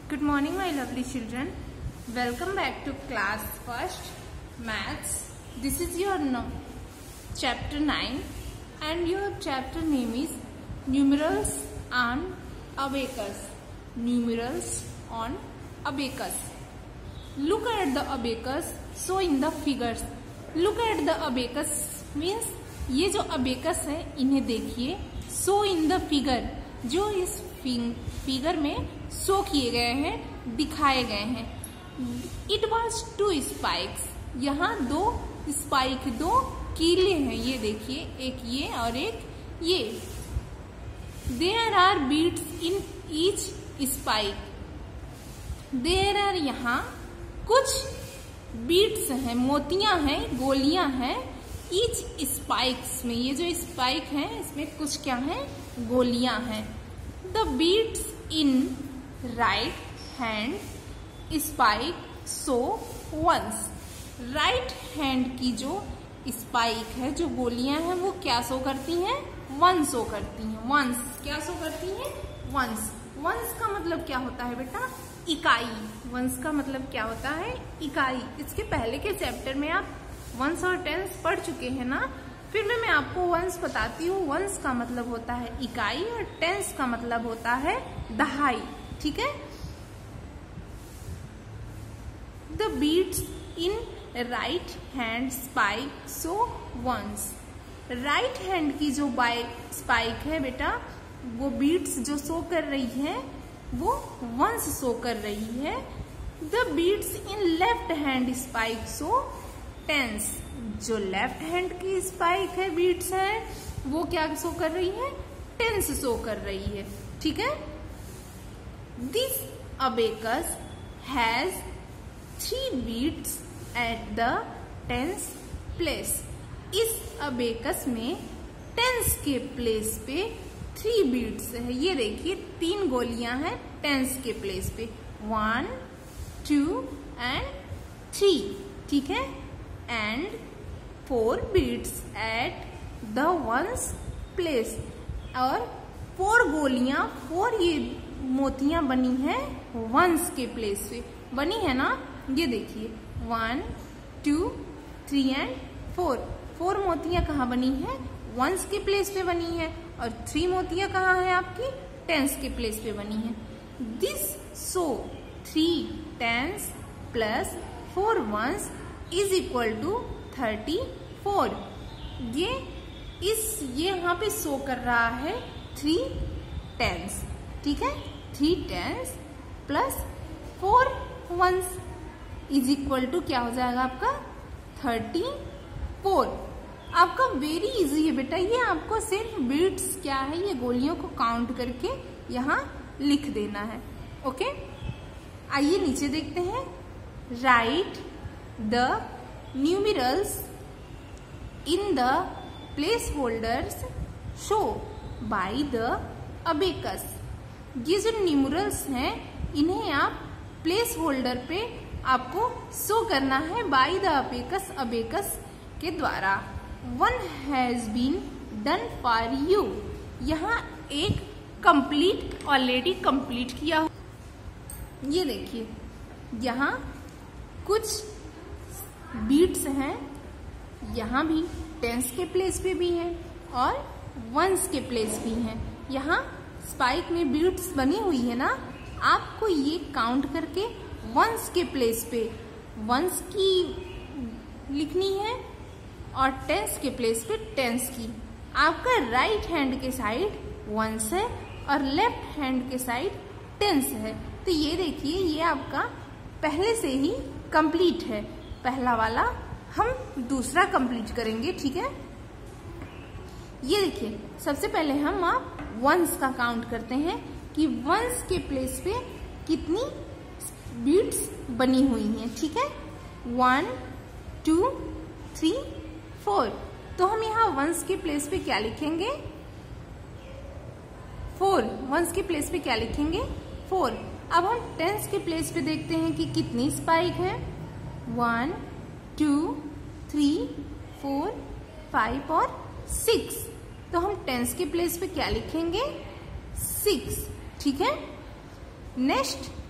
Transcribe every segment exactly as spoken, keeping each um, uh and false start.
Good morning, my lovely children. Welcome back to class first maths. This is your no, chapter nine and your chapter name is numerals on abacus. Numerals on abacus. Look at the abacus. So in the figures. Look at the abacus means ये जो abacus है इन्हें देखिए. So in the figure जो इस figure में show किए गए हैं, दिखाए गए हैं. It was two spikes. यहाँ दो स्पाइक, दो कीले हैं. ये देखिए, एक ये और एक ये. There are beads in each spike. There are यहाँ कुछ बीट्स हैं, मोतियां हैं, गोलियां हैं. ईच स्पाइक्स में, ये जो स्पाइक हैं इसमें कुछ क्या है, गोलियां हैं. The beads in right hand spike show once. Right hand की जो स्पाइक है, जो गोलियां हैं, वो क्या शो करती हैं, once शो करती हैं. once क्या शो करती हैं, once. once का मतलब क्या होता है बेटा, इकाई. once का मतलब क्या होता है, इकाई. इसके पहले के चैप्टर में आप once और tense पढ़ चुके हैं ना. फिर मैं मैं आपको वंस बताती हूँ. वंस का मतलब होता है इकाई और टेंस का मतलब होता है दहाई. ठीक है. The beads in right hand spike show ones. Right hand की जो बाई स्पाइक है बेटा, वो बीट्स जो शो कर रही है वो वंस शो कर रही है. The beads in left hand spike show tens. जो लेफ्ट हैंड की स्पाइक है, बीट्स है, वो क्या शो कर रही है, टेंस शो कर रही है. ठीक है. This abacus has three beads at the tens place. इस अबेकस में टेंस के प्लेस पे थ्री बीट्स है. ये देखिए, तीन गोलियां हैं टेंस के प्लेस पे. One, two and three. ठीक है. And four beads at the ones place. और फोर गोलियां, फोर ये मोतियां बनी हैं वंस के प्लेस पे. बनी है ना. ये देखिए, one, two, three and four. Four मोतियां कहाँ बनी है, वंस के प्लेस पे बनी है. और थ्री मोतियां कहाँ है आपकी, टेंस के प्लेस पे बनी है. This so three tens plus four ones is equal to thirty four. ये इस ये यहाँ पे शो कर रहा है थ्री टेंस. ठीक है. Three tens plus four ones is equal to क्या हो जाएगा आपका, थर्टी फोर. आपका वेरी इजी है बेटा. ये आपको सिर्फ बीट्स क्या है, ये गोलियों को काउंट करके यहाँ लिख देना है. ओके. आइए नीचे देखते हैं. Right the numerals in the placeholders show by the abacus. ये जो न्यूमरल्स हैं इन्हें आप प्लेस होल्डर पे आपको शो करना है बाय द अबेकस, अबेकस के द्वारा. One has been done for you. यहाँ एक कंप्लीट ऑलरेडी कंप्लीट किया हो. ये देखिए, यहाँ कुछ बीट्स हैं, यहाँ भी टेंस के प्लेस पे भी हैं और वंस के प्लेस भी हैं. यहाँ स्पाइक में बीट्स बनी हुई है ना. आपको ये काउंट करके वंस के प्लेस पे वंस की लिखनी है और टेंस के प्लेस पे टेंस की. आपका राइट हैंड के साइड वंस है और लेफ्ट हैंड के साइड टेंस है. तो ये देखिए, ये आपका पहले से ही कंप्लीट है. पहला वाला हम दूसरा कंप्लीट करेंगे. ठीक है. ये देखिए, सबसे पहले हम आप वंस का काउंट करते हैं कि वंस के प्लेस पे कितनी बीट्स बनी हुई हैं. ठीक है. One, two, three, four. तो हम यहाँ वंस के प्लेस पे क्या लिखेंगे, फोर. वंस के प्लेस पे क्या लिखेंगे, फोर. अब हम टेंस के प्लेस पे देखते हैं कि कितनी स्पाइक है. One, two, three, four, five और सिक्स. तो हम टेंस के प्लेस पे क्या लिखेंगे, सिक्स. ठीक है. नेक्स्ट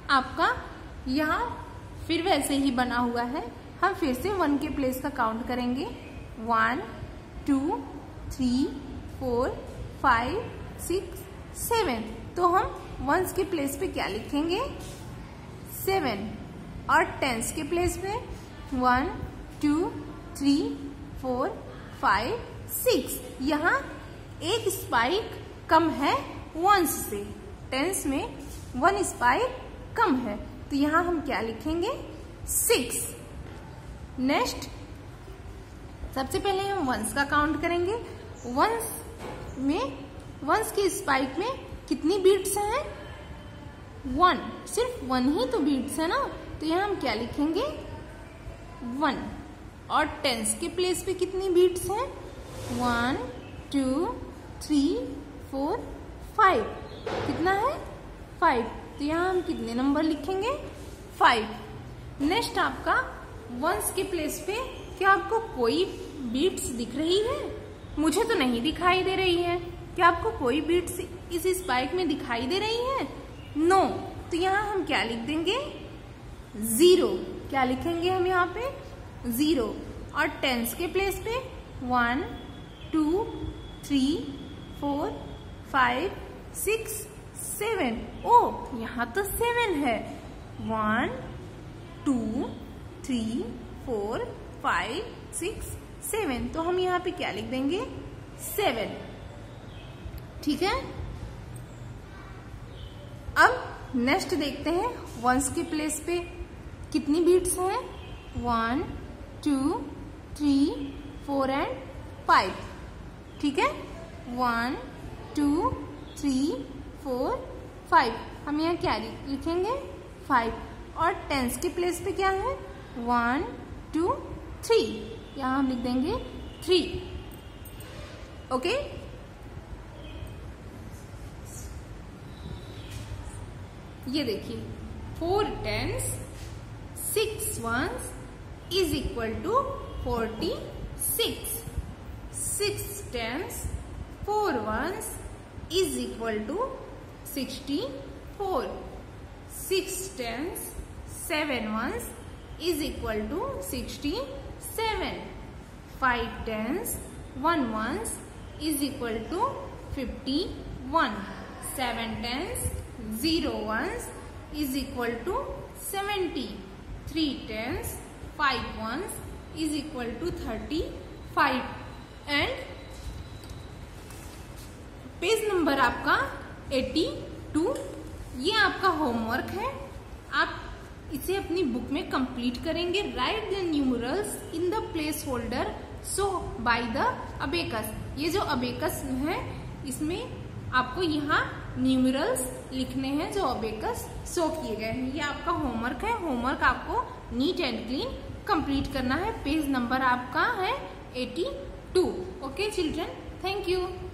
आपका यहाँ फिर वैसे ही बना हुआ है। हम फिर से वन के प्लेस का काउंट करेंगे। One, two, three, four, five, six, seven. तो हम वंस के प्लेस पे क्या लिखेंगे? सेवन। और टेंस के प्लेस पे one, two, three, four, five, six. यहाँ एक स्पाइक कम है वंस से, टेंस में वन स्पाइक कम है, तो यहाँ हम क्या लिखेंगे? सिक्स। नेक्स्ट, सबसे पहले हम वंस का काउंट करेंगे। वंस में वंस की स्पाइक में कितनी बीट्स हैं? वन। सिर्फ वन ही तो बीट्स है ना, तो यहाँ हम क्या लिखेंगे? वन। और टेंस के प्लेस पे कितनी बीट्स हैं? One, two, three, four, five. कितना है? फाइव। तो यहाँ हम कितने नंबर लिखेंगे? फाइव। नेक्स्ट आपका वंस के प्लेस पे क्या आपको कोई बीट्स दिख रही है? मुझे तो नहीं दिखाई दे रही है। क्या आपको कोई बीट्स इस स्पाइक में दिखाई दे रही है? नो। तो यहाँ हम क्या लिख देंगे? जीरो। क्या लिखेंगे हम यहाँ पे? जीरो। और टेंस के प्लेस पे one, two, three, four, five, six, seven. ओ, यहाँ तो सेवन है। One, two, three, four, five, six, seven. तो हम यहाँ पे क्या लिख देंगे? सेवन। ठीक है। अब नेक्स्ट देखते हैं वंस के प्लेस पे कितनी बीट्स हैं? One, two, three, four and five. ठीक है। One, two, three, four, five. हम यहाँ क्या लिखेंगे? फाइव। और टेंस के प्लेस पे क्या है? One, two, three. यहाँ हम लिख देंगे थ्री। ओके। ये देखिए, four tens, six ones is equal to forty six. Six tens, four ones is equal to sixty four. Six tens, seven ones is equal to sixty seven. Five tens, one ones is equal to fifty one. Seven tens, zero ones is equal to seventy. Three tens, five ones is equal to thirty five. And page number आपका eighty two. ये आपका homework है, आप इसे अपनी book में complete करेंगे। Right the numerals in the place holder so by the abacus. ये जो अबेकस है, इसमें आपको यहाँ न्यूमरल्स लिखने हैं जो अबेकस शो किए गए हैं। ये आपका होमवर्क है। होमवर्क आपको नीट एंड क्लीन कंप्लीट करना है। पेज नंबर आपका है eighty two. Okay children, thank you.